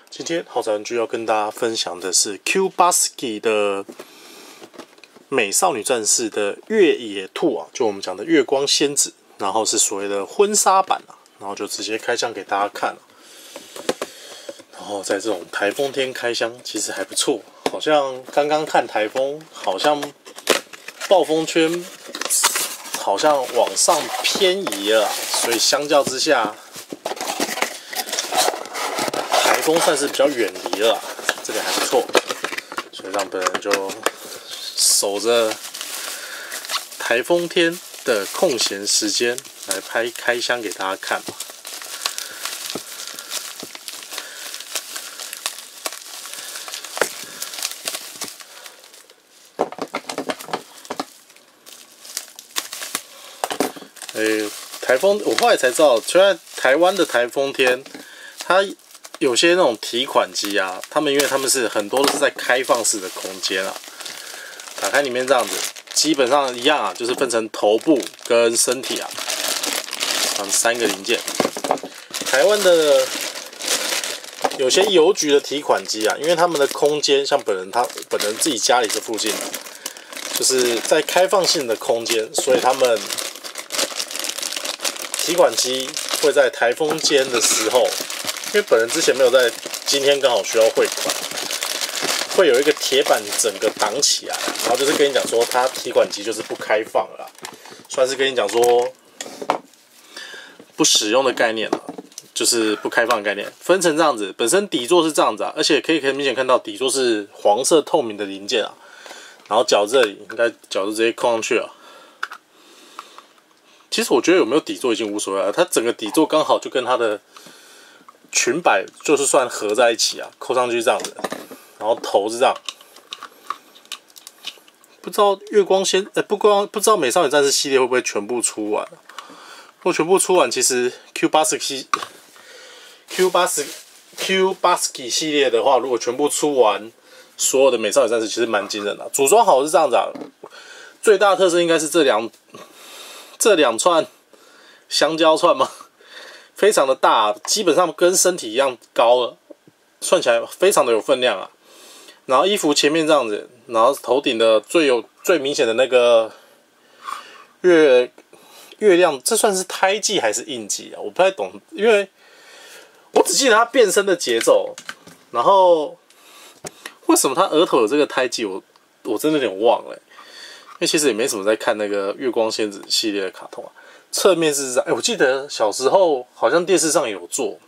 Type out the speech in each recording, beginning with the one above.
今天好玩具要跟大家分享的是 Q-Basket 的美少女战士的越野兔啊，就我们讲的月光仙子，然后是所谓的婚纱版啊，然后就直接开箱给大家看了。然后在这种台风天开箱其实还不错，好像刚刚看台风，好像暴风圈好像往上偏移了，所以相较之下，台风算是比较远离了，这个还不错，所以让本人就守着台风天的空闲时间来拍开箱给大家看吧。台风我后来才知道，就在台湾的台风天，它有些那种提款机啊，因为他们是很多都是在开放式的空间啊，打开里面这样子，基本上一样啊，就是分成头部跟身体啊，三个零件。台湾的有些邮局的提款机啊，因为他们的空间，像本人自己家里这附近，就是在开放性的空间，所以他们提款机会在台风间的时候，因为本人之前没有在，今天刚好需要汇款，会有一个铁板整个挡起来，然后就是跟你讲说，它提款机就是不开放了啦，算是跟你讲说不使用的概念啦，就是不开放的概念，分成这样子，本身底座是这样子啊，而且可以很明显看到底座是黄色透明的零件啊，然后脚这里应该脚就直接扣上去了。其实我觉得有没有底座已经无所谓了，它整个底座刚好就跟它的裙摆就是算合在一起啊，扣上去这样子，然后头是这样。不知道月光仙不知道美少女战士系列会不会全部出完？如果全部出完，其实 Q-Basket 系列的话，如果全部出完，所有的美少女战士其实蛮惊人的。组装好是这样子啊，最大的特色应该是这两串香蕉串吗？非常的大，基本上跟身体一样高了，算起来非常的有分量啊。然后衣服前面这样子，然后头顶的最明显的那个月亮，这算是胎记还是印记啊？我不太懂，因为我只记得它变身的节奏，然后为什么它额头有这个胎记，我真的有点忘了因为其实也没什么在看那个月光仙子系列的卡通啊。侧面是这样，我记得小时候好像电视上有做，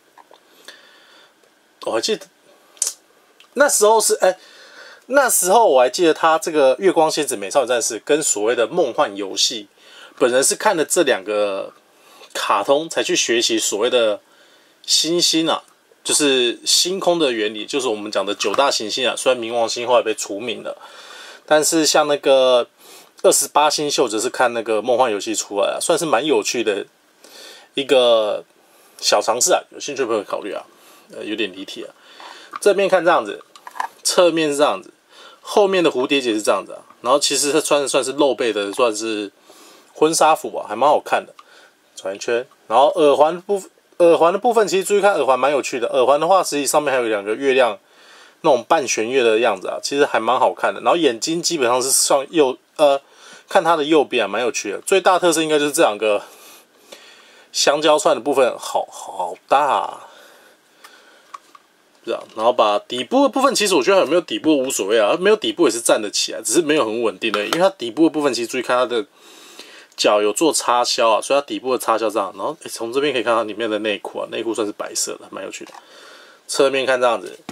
我还记得那时候我还记得他这个月光仙子美少女战士跟所谓的梦幻游戏，本人是看了这两个卡通才去学习所谓的星星啊，就是星空的原理，就是我们讲的9大行星啊。虽然冥王星后来被除名了，但是像那个28星宿只是看那个梦幻游戏出来啊，算是蛮有趣的一个小尝试啊，有兴趣的朋友考虑啊。有点离题啊。正面看这样子，侧面是这样子，后面的蝴蝶结是这样子啊。然后其实它穿的算是露背的，算是婚纱服啊，还蛮好看的，转一圈。然后耳环的部分，其实注意看耳环蛮有趣的。耳环的话，实际上面还有2个月亮那种半弦月的样子啊，其实还蛮好看的。然后眼睛基本上是看它的右边啊，蛮有趣的。最大特色应该就是这2个香蕉串的部分，好大啊，这样。然后把底部的部分，其实我觉得有没有底部无所谓啊，没有底部也是站得起来，只是没有很稳定而已。因为它底部的部分，其实注意看它的脚有做插销啊，所以它底部的插销这样。然后从这边可以看到里面的内裤啊，内裤算是白色的，蛮有趣的。侧面看这样子，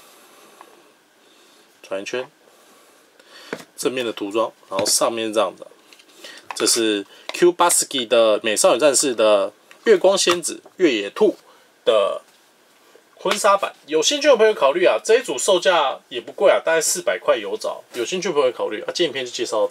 转一圈，正面的涂装，然后上面这样子。这是 Q-Basket 的美少女战士的月光仙子越野兔的婚纱版，有兴趣的朋友考虑啊，这一组售价也不贵啊，大概400块有找，有兴趣的朋友考虑啊。这影片就介绍到这。